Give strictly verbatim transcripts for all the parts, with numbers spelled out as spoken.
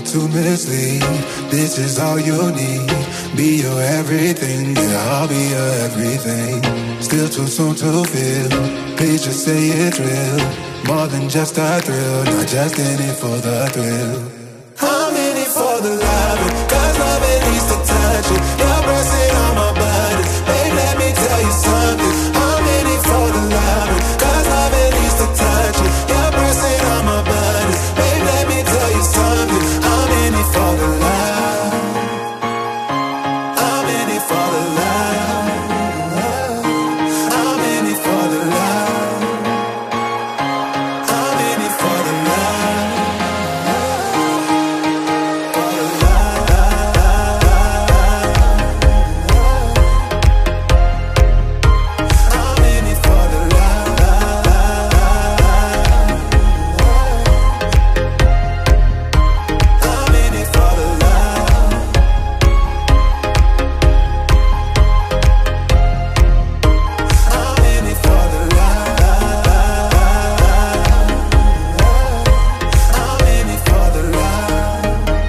to mislead. This is all you need. Be your everything, yeah, I'll be your everything. Still too soon to feel. Please just say it's real. More than just a thrill, not just in it for the thrill. I'm in it for the love, cause love it needs to touch it. You're pressing on my body, babe, let me tell you something. I'm in it for the love, cause love it needs to touch it. You're pressing on my body, babe, let me tell you something. I'm in it for the love. I'm in it for the love. I'm in it for the love. I'm in it for the love. For the love. I'm in it for the love. I'm in it for the love. I'm in it for the love. I'm in it for the love.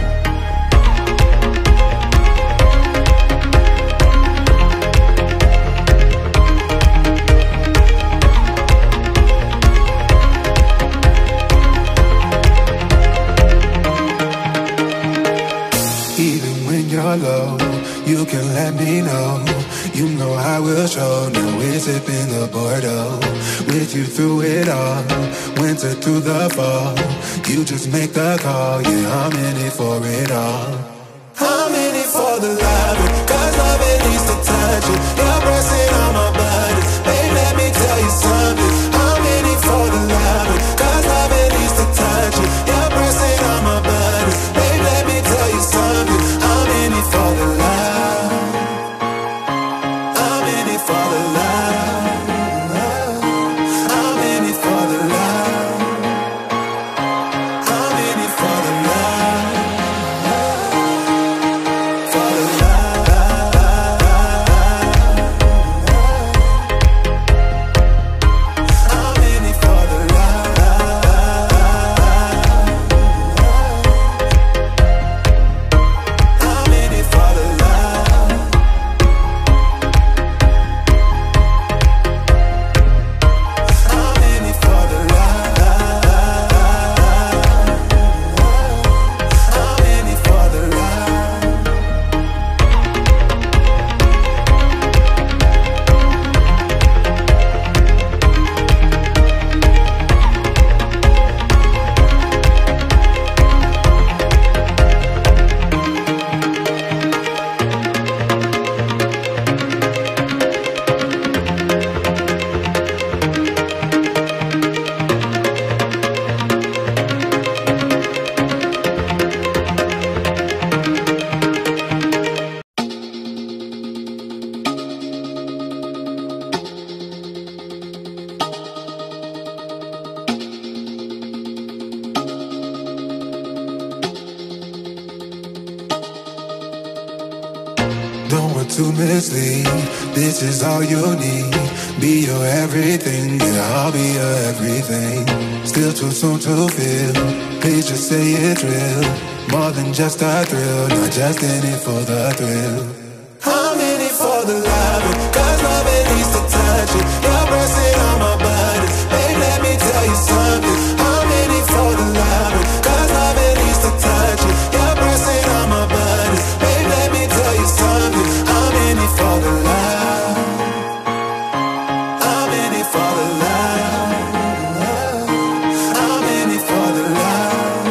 Even when you're low, you can let me know. You know I will show. Now we're sipping the Bordeaux. With you through it all, winter through the fall. You just make the call, yeah, I'm in it for it all. I'm in it for the love, cause love it needs to touch it. You're pressing on my body, babe, let me tell you something. I'm in it for the love, cause love it needs to touch it. You're pressing on my body, babe, let me tell you something. I'm in it for the love. I'm in it for the love. I'm in it for the love. I'm in it for the love. For the love. I'm in it for the love. I'm in it for the love. I'm in it for the love. I'm in it for the love. Don't want to mislead. This is all you need. Be your everything, yeah, I'll be your everything. Still too soon to feel. Please just say it's real. More than just a thrill, not just in it for the thrill. I'm in it for the love, cause love it needs to touch it. You're pressing on my body, babe, let me tell you something. I'm in it for the love, cause love it needs to touch it. You're pressing on my body, babe, let me tell you something. I'm in it for the love. I'm in it for the love. I'm in it for the love.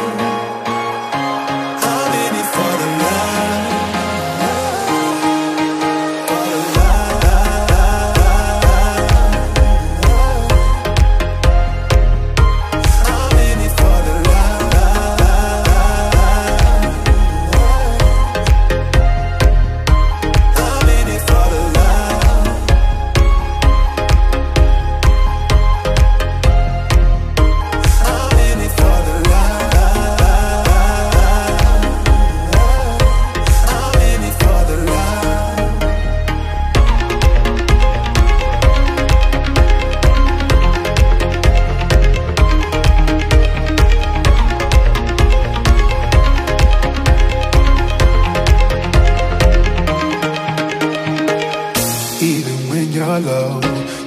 I'm in it for the love. For the love.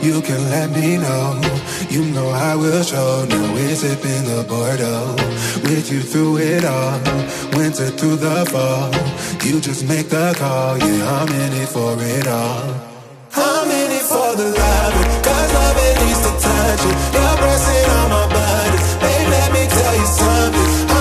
you can let me know. You know I will show. Now we're sipping the Bordeaux, with you through it all, winter through the fall. You just make the call, yeah, I'm in it for it all. I'm in it for the love, cause loving needs to touch it. You're pressing on my buttons, babe, let me tell you something.